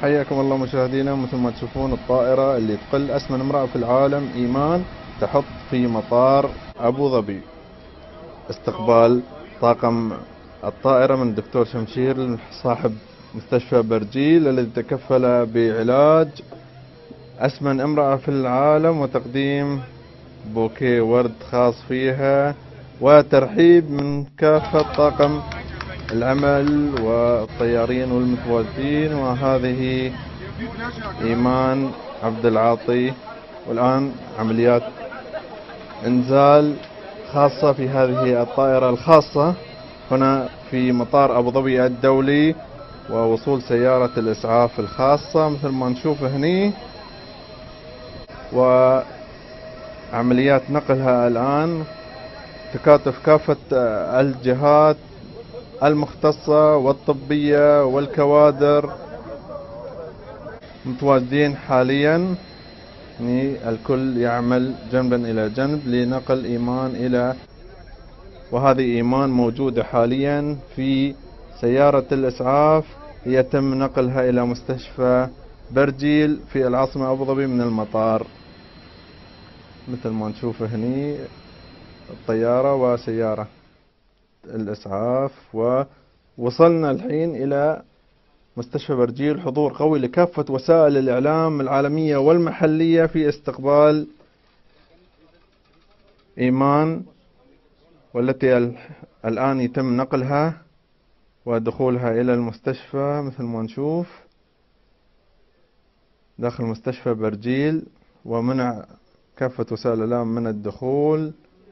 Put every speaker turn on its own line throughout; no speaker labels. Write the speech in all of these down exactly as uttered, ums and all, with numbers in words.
حياكم الله مشاهدينا. مثل ما تشوفون الطائرة اللي تقل أسمن امرأة في العالم إيمان تحط في مطار أبو ظبي. استقبال طاقم الطائرة من الدكتور شمشير صاحب مستشفى برجيل الذي تكفل بعلاج أسمن امرأة في العالم وتقديم بوكيه ورد خاص فيها وترحيب من كافة طاقم العمل والطيارين والمتواجدين. وهذه إيمان عبد العاطي، والآن عمليات إنزال خاصة في هذه الطائرة الخاصة هنا في مطار أبو ظبي الدولي، ووصول سيارة الإسعاف الخاصة مثل ما نشوف هني، وعمليات نقلها الآن. تكاتف كافة الجهات المختصة والطبية والكوادر متواجدين حاليا، يعني الكل يعمل جنبا إلى جنب لنقل إيمان إلى، وهذه إيمان موجودة حاليا في سيارة الإسعاف يتم نقلها إلى مستشفى برجيل في العاصمة أبو ظبي من المطار. مثل ما نشوف هني الطيارة وسيارة الإسعاف، ووصلنا الحين إلى مستشفى برجيل. حضور قوي لكافة وسائل الإعلام العالمية والمحلية في استقبال إيمان، والتي الآن يتم نقلها ودخولها إلى المستشفى مثل ما نشوف داخل مستشفى برجيل، ومنع كافة وسائل الإعلام من الدخول.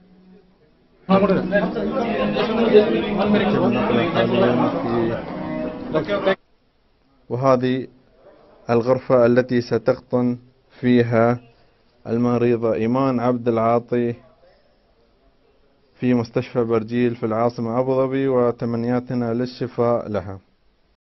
وهذه الغرفة التي ستقطن فيها المريضة إيمان عبد العاطي في مستشفى برجيل في العاصمة أبو ظبي، وتمنياتنا للشفاء لها.